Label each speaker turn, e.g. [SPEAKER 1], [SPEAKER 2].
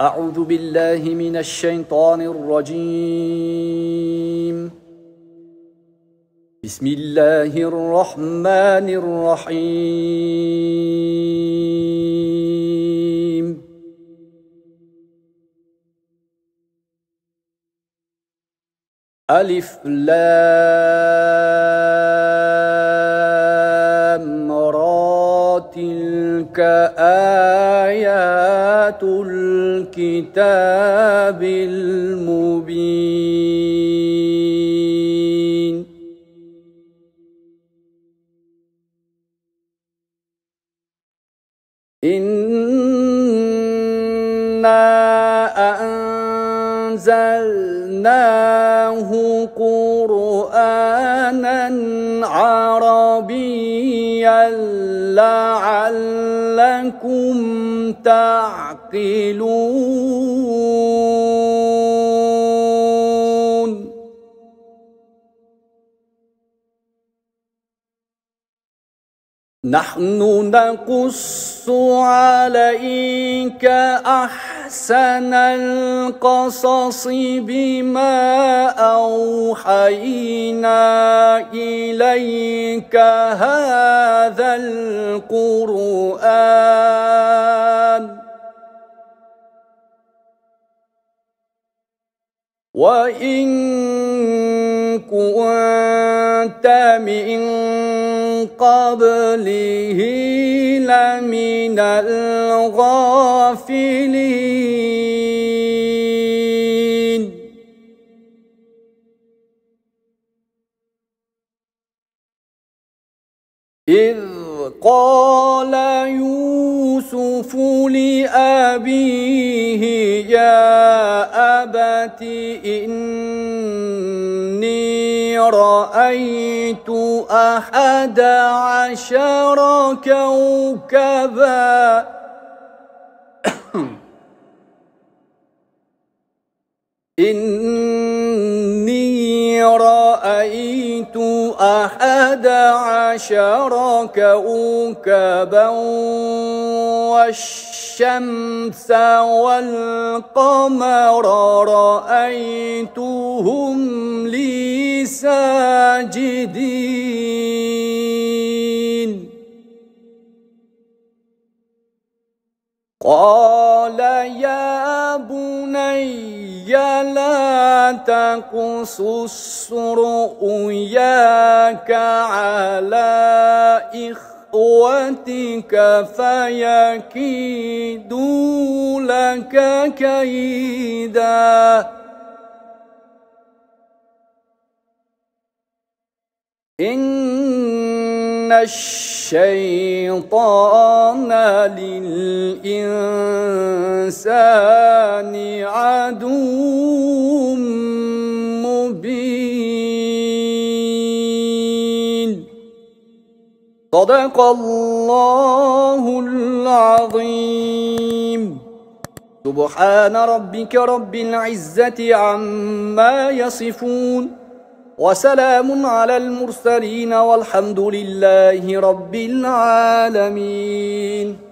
[SPEAKER 1] أعوذ بالله من الشيطان الرجيم. بسم الله الرحمن الرحيم. ألف لام را تلك آيات الكتاب المبين. إنا أنزلناه قرآنا عربيا لعلكم تعقلون. نحن نقص عليك أحسن القصص بما أوحينا إليك هذا القرآن وإن كنت من قبله لمن الغافلين. إذ قال يوسف لأبيه يا أبت إني رأيت 11 كوكبا إني رأيت 11 كوكبا والشمس والقمر رأيتهم لي ساجدين. قال يا بني لا تقصص رؤياك على إخوتك فيكيدوا لك كيدا. إن الشيطان للإنسان عدو مبين. صدق الله العظيم. سبحان ربك رب العزة عما يصفون وسلام على المرسلين والحمد لله رب العالمين.